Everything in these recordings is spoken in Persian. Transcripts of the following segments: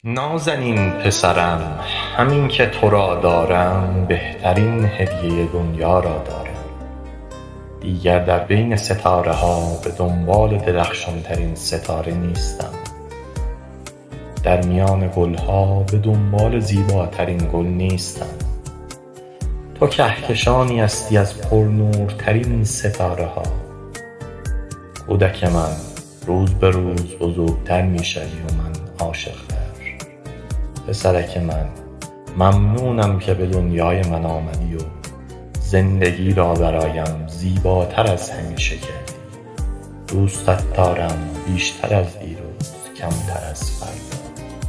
نازنین پسرم، همین که تو را دارم بهترین هدیه دنیا را دارم. دیگر در بین ستاره ها به دنبال درخشان ترین ستاره نیستم. در میان گل ها به دنبال زیباترین گل نیستم. تو کهکشانی هستی از پرنورترین ستاره ها. کودک من، روز به روز بزرگتر می شوی و من عاشق‌تر. پسرک من، ممنونم که به دنیای من آمدی و زندگی را برایم زیباتر از همیشه کردی. دوستت دارم بیشتر از دیروز، کمتر از فردا.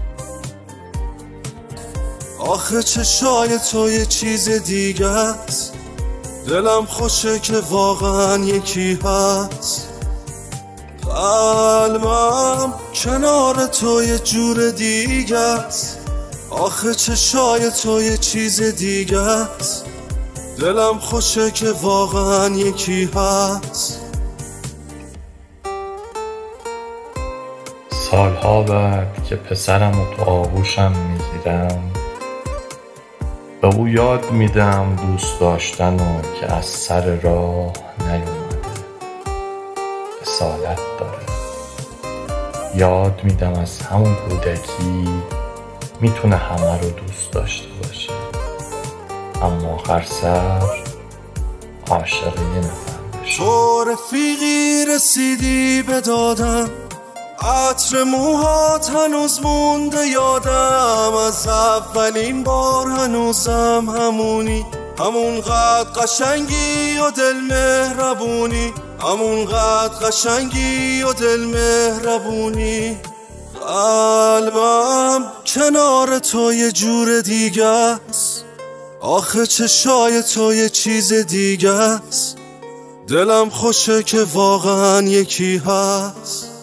آخه چشای تو یه چیز دیگه است، دلم خوشه که واقعا یکی هست. قلبم کنار تو یه جور دیگه است. آخه چشای تو یه چیز دیگه است، دلم خوشه که واقعا یکی هست. سالها بعد که پسرم و تو آغوشم میگیرم، به او یاد میدم دوست داشتن و که از سر راه نیومده، اصالت داره. یاد میدم از همون کودکی میتونه همه رو دوست داشته باشه، اما آخر سر عاشق یه نفر بشه. تو رفیقی رسیدی به دادم، عطر موهات هنوز مونده یادم. از اولین بار هنوزم همونی، همونقدر قشنگی و دل مهربونی، همونقدر قشنگی و دل مهربونی. قلبم کنار تو یه جور دیگه است. آخه چشای تو یه چیز دیگه است، دلم خوشه که واقعا یکی هست.